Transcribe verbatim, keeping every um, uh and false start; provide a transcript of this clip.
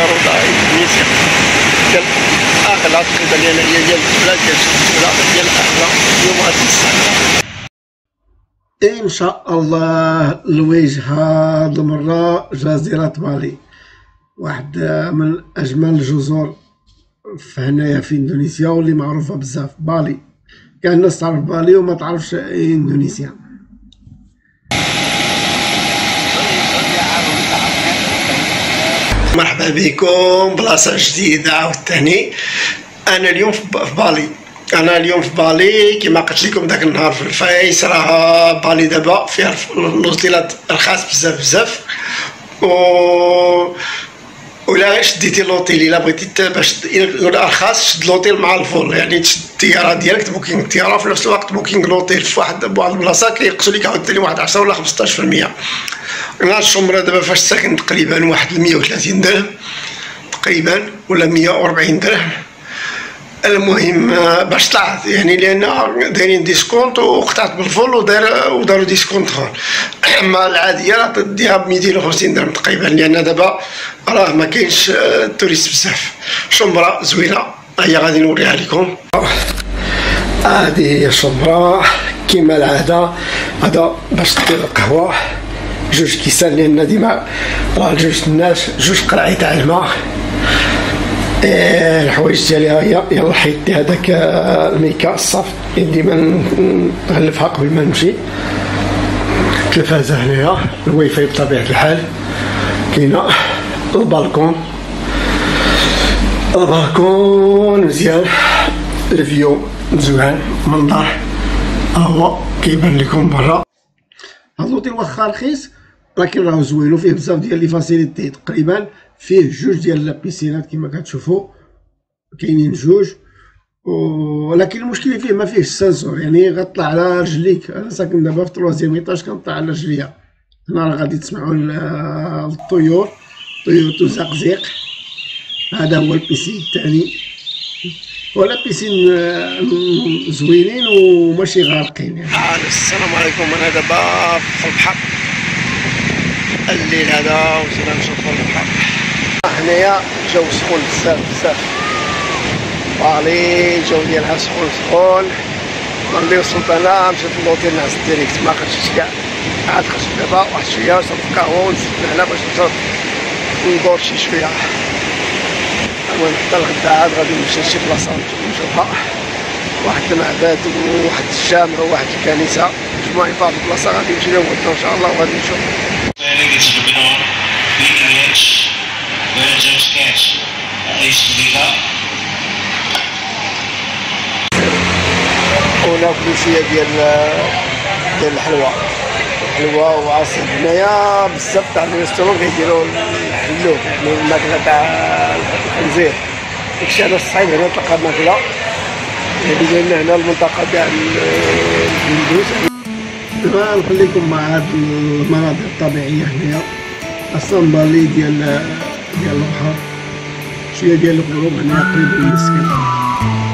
روضه اندونيسيا ديال اغلى تقريبا لان هي ديال البلاد ديال البلاد ديال اغلى اليوم غادي نستعملها ان شاء الله. الوجه هاد المره جزيره بالي، واحد من اجمل الجزر في هنايا في اندونيسيا واللي معروفه بزاف. بالي كاع الناس تعرف بالي وما تعرفش اندونيسيا. مرحبا بكم بلاصه جديده عاوتاني. انا اليوم في بالي انا اليوم في بالي كما قلت لكم داك النهار في الفايس، راه بالي دابا فيها الاوتيلات رخاص بزاف بزاف، و ولا شديتي لوطيل الا بغيتي باش يكون ارخص شد لوطيل مع الفول، يعني تشد الطياره ديالك بوكينغ الطياره في نفس الوقت بوكينغ لوطيل في واحد بواحد البلاصه كينقصوا لك عاوتاني واحد عشرة ولا خمسطاش في المية. انا الشمره دابا فاش ساكن تقريبا واحد مية وثلاثين درهم تقريبا ولا مية وأربعين درهم. المهم باش طلعت يعني لان دايرين ديسكونت وقطعت بالفول ودار وداروا ديسكونت اخر. اما العاديه راه تديها ب ميتين وخمسين درهم تقريبا، لان دابا راه ما كاينش توريست بزاف. شمره زوينه هي غادي نوريها لكم. هذه هي الشمره كما العاده. هذا باش دير القهوه جوج كيسان، لان ديما راه جوج الناس جوج قرعي تاع الماء. إيه الحوايج ديالي ها هي. يلا حيدت هذاك الميكا الصافي ديما نغلفها قبل ما نمشي. التلفازه هنايا، الواي فاي بطبيعه الحال، كاينه البالكون البالكون مزيان، الفيو مزيان، منظر ها هو كيبان لكم برا. هاد لوطيل واخا رخيص ولكن راه زوين وفيه بزاف ديال لي فاسيليتي. تقريبا فيه جوج ديال البيسينات كما كتشوفوا، كاينين جوج، ولكن المشكل فيه ما فيهش السنسور، يعني غطلع على رجليك. انا ساكن دابا في تروازيام ايطاج كنطلع على رجليا. هنا راه غادي تسمعوا الطيور طيور تزقزق. هذا هو البيسين الثاني، ولا بيسين زوينين وماشي غارقين يعني. السلام عليكم. انا دابا في البحر الليل هذا وزينا نشوفوا البحر. هنايا الجو سخون بزاف بزاف. بالي الجو ديالها سخون سخون. ملي وصلت انا مشيت للوطيل نعس ديريكت، ما خرجتش كاع، عاد خرجت دابا واحد شويه شربت قهوه ونزلت لهنا باش نشرب ندور شي شويه. المهم حتى الغدا عاد غادي نمشي لشي بلاصه نشوفها، واحد المعبد وواحد الجامع وواحد الكنيسه، المهم بعض البلاصه غادي نمشي لهم غدا ان شاء الله وغادي نشوف. وناكلو شويه ديال ديال الحلوى الحلوى وعصير. هنايا بزاف تاع الريستورون كيديروا الحلوب، يعني الماكله تاع الخنزير. داكشي انا الصعيب هنا تلقى ماكله، يعني لان هنا المنطقه تاع الهندوس. دابا نخليكم مع هاد المناظر الطبيعيه هنايا. اصلا بالي ديال ديال البحر، شويه ديال الغروب هنا قريب من السكن.